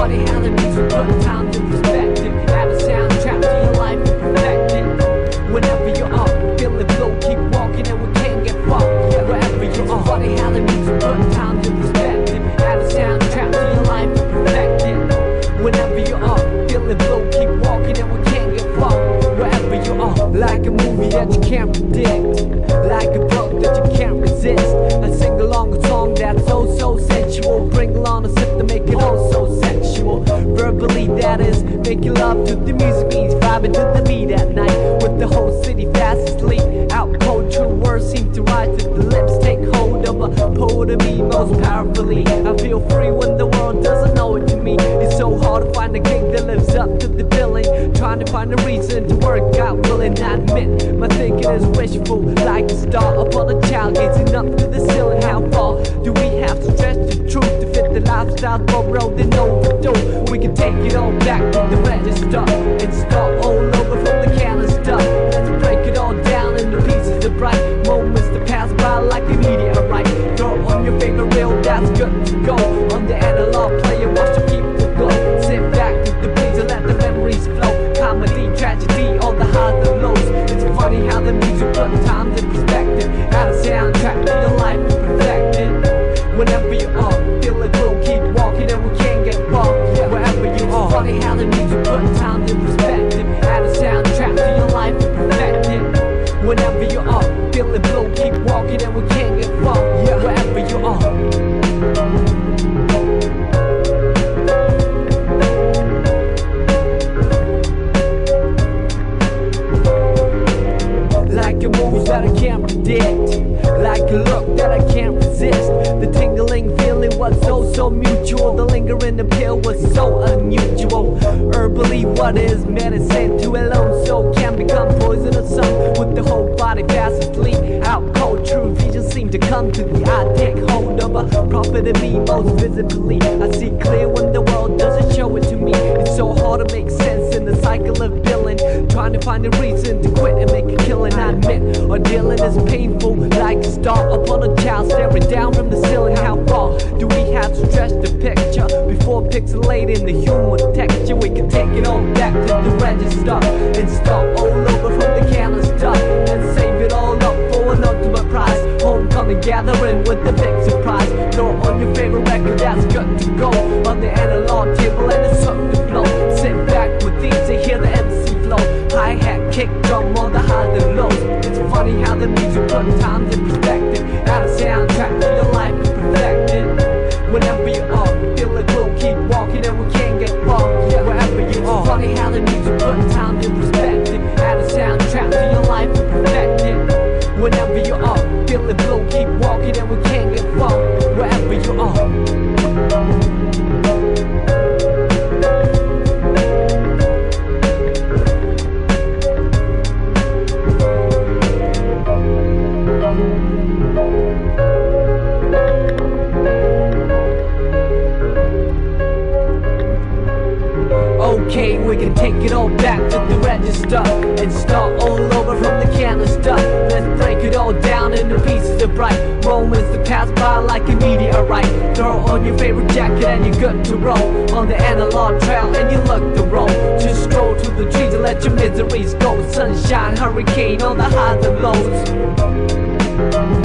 funny how the music put time to perspective. Add a soundtrack to your life and perfect it. Whenever you're up, feeling low, keep walking and we can't get far. Wherever you are, funny how the music put time to perspective. Add a soundtrack to your life and perfect it. Whenever you're up, feeling low, keep walking and we can't get far. Wherever you are, like a movie that you can't predict, like a book that you can't resist. I sing along a song that's so sensual. Bring along a sip to make it all so sexual. Verbally, that is, making love to the music means vibing to the beat at night. With the whole city fast asleep, out cold, true words seem to rise to the lips. Take hold of a poet of me most powerfully. I feel free when the world doesn't know it to me. It's so hard to find a gig that lives up to the billing. Trying to find a reason to work out, willing I admit my thinking is wishful, like a star upon a child gazing up to the ceiling. How far do we have to stretch the truth to fit the lifestyle for road and overdue? We can take it all back to the register and start all over from the canister. Let's break it all down into pieces of bright moments that pass by like a meteorite. Throw on your favorite reel, that's good to go. On the analog player, watch the people glow. Sit back with the breeze and let the memories flow. Comedy, tragedy, all the highs and lows. It's funny how the music put times in perspective. Add a soundtrack to your life and perfect it. Whenever you are, feel it will keep walking and we can't get far. Wherever you are, funny how the music put times in perspective. Add a soundtrack to your life and perfect it. Whenever you are, feel it will keep walking and we can't get far. Wherever you are. Like a move that I can't predict, like a look that I can't resist. The tingling feeling was so mutual. The lingering appeal was so unusual. Herbally, what is medicine to a lone soul can become poisonous. Some with the whole body fast asleep. Out cold, true vision seem to come to the eye. Take hold of a prophet of me most visibly. I see clear when the world doesn't show it to me. It's so hard to make sense in the cycle of billing. Trying to find a reason to quit and make a killing. I admit, our dealing is painful, like a star upon a child staring down from the ceiling. How far do we have to stretch the picture before pixelating the human texture? We can take it all back to the register and start all over from the canister and save it all up for an ultimate prize. Homecoming gathering with the big surprise. Throw on your favorite record that's good to go on the analog table and it's up to flow. Sit back with these and hear the MC flow. Hi-hat, kick drum on the highs and lows. It's funny how the music put times in perspective. Add a soundtrack to your life and perfect it. Whenever you are, feel it will keep walking and we can't get far. Wherever you are, funny how the music put times in perspective. Add a soundtrack to your life and perfect it. Whenever you are, feel it will keep walking and we can't get far. Wherever you are. Okay, we can take it all back to the register and start all over from the canister. Let's break it all down into pieces of bright moments that pass by like a meteorite. Throw on your favorite jacket and you're good to roll on the analog trail and you look the roll. Just stroll to the trees and let your miseries go. Sunshine, hurricane on the highs and lows.